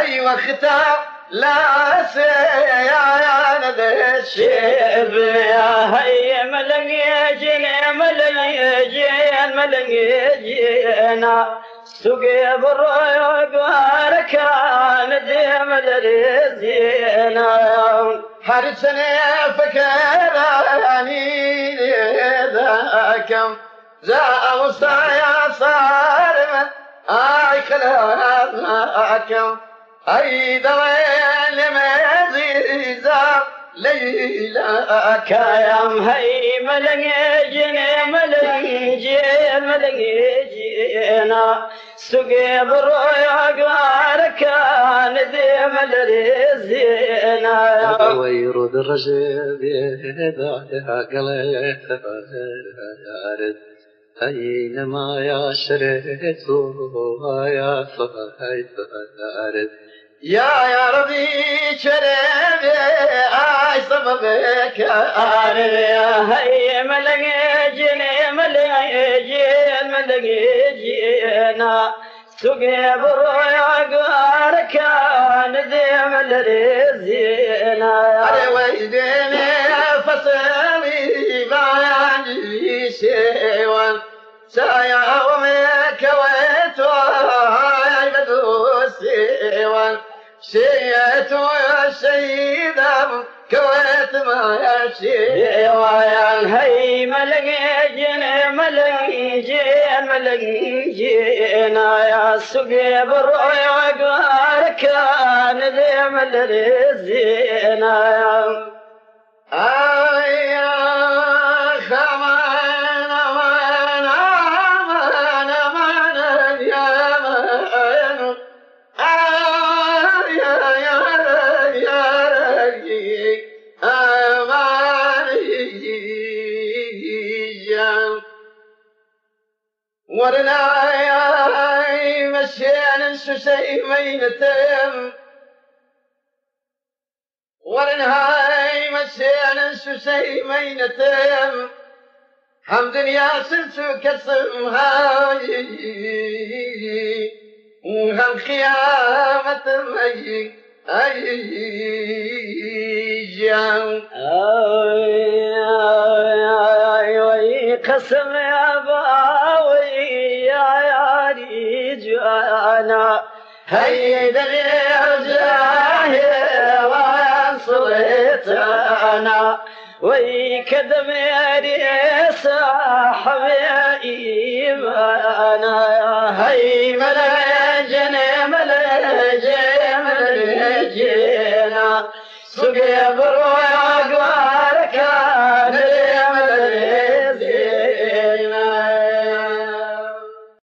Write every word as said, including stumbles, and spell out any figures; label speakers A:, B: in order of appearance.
A: أيوة ختام لا سيانا ذا الشيب
B: يا هي ملنجين ملنجين ملنجينا سقي بالريق واركان ديم الرزينا
A: حرسني فكراني ذاكم زاء وصايا صار من آي خلاكم أي دوين مزيزا ليلك
B: يا مهي ملنجين ملنجين ملنجينا سقي بالريق واركان ديم الرزينا
C: ويرد الرجل بعدها قلت فارد أينما يا شريت يا فهيت فارد
A: يا يا ربي شريت آي سببك
B: عارف يا هي ملنجين ملنجين ملنجينا سقي بالريق واركان ديم الرزينا
A: علي ويديني فصلي بعاني سيوان سايا ومك ويتواي بدو سيوان سيتو يا سيدة كويت ما يشي
B: يا هي ملنجين ملنجين ملنجينا يا سقي بالريق واركان ديم الرزينا
A: آي يا خمان أمان أمان أمان يا مان آي يا يا يا رجي أمان يا ورنا يا مشيان السسيمين تم ورنهاي مسيان السسيمين تم حمد يا سلسو كسم هاي وهم خيامة مي أي جان
B: أي قسم يا باوي يا ياري جانا هيا دليل صليتنا ويكدم يا صاحبي إيمانا هي ملجن ملجن ملجنا سقي بروي